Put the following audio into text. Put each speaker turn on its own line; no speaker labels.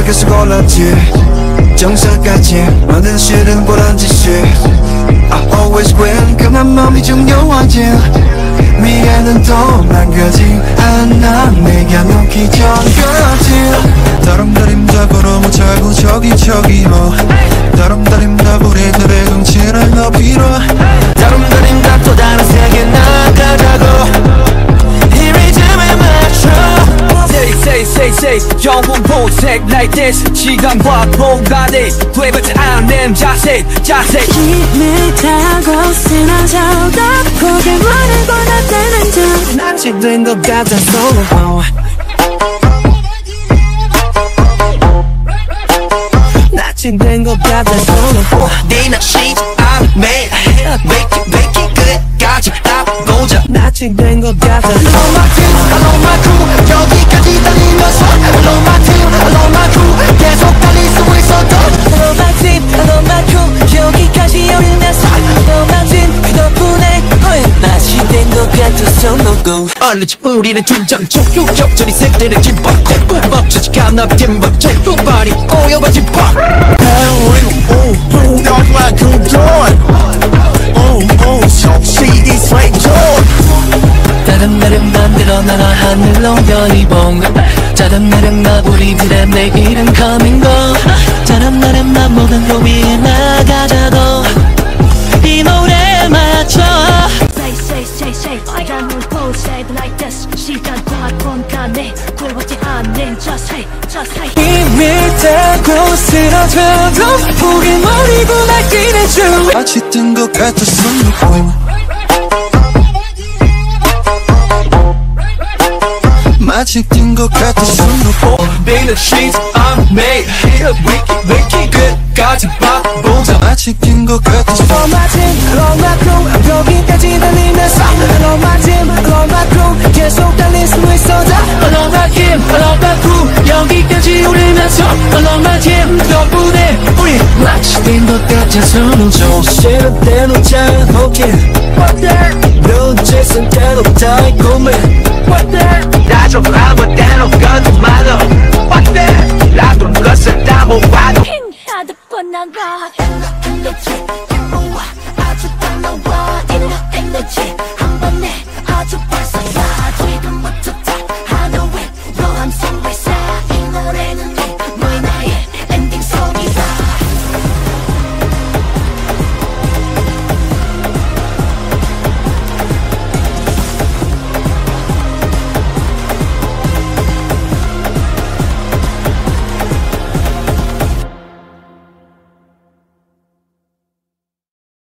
계속 올랐지 정상까지 모든 실은 보란 짓이 I always win 그만 마음이 중요하지 미래는 또 망가지 않아 내가 놓기 전까지 다름다림답으로 못하고 저기로 다름다림답 우리들의 정치를 높이러 다름다림답 또 다른 세계 나가자고 이 리듬에 맞춰 Say 영웅 보색 like this 시간과 공간에 되지 않는 자세
힘을 타고 쓰러져도 포기만을 권하다는 점
난 것 같아 손오공 난 것 같아 손오공 네나 she's I'm made Make it 끝까지 앞보자 난 것 같아 Hello my team, hello my crew 여기까지 달리면서 Hello my team, hello my crew 계속 달릴 수 있어도 Hello my team, hello my crew 여기까지 오르면서 Hello my team 그 덕분에 맛이 된 것 같아 손오공 얼리지 우리는 팀장 적극적절히 색들의 김밥 멈추지 감납된 법제 뿜발이 오여봐 집밥 Don't like you doing 속시디 스웨이트 다른 맘대로 날아 하늘로 별이 봉 다른 나 우리들의 내일은 coming go 다른 맘 모든 거 위에 나가자고 이 노래에 맞춰
Say I will pose like this 시간과 공간에 굴러지 않는 just say
힘을 타고 쓰러져도 포기 버리고 날뛰는 중 마치 뜬 것 같아 손오공 마치 뜬 것 같아 손오공 Being the sheets I'm made 위키 끝까지 바보자 마치 뜬 것 같아 Hello my team, hello my crew 여기까지 달리면서 Hello my team, hello my crew 계속 달릴 수 있어도 Hello my team, hello my crew 여기까지 오르면서 Hello my team 덕분에 우리 마치 뜬 것 같아 손오공 싫은 대로 잘 호기 What that? 눈치 쓴 대로 달콤해 What that? 나 좀 아무 대로 가도 많아 What that? 나도 것을 다 못 봐도
핑하듯 뻔한 것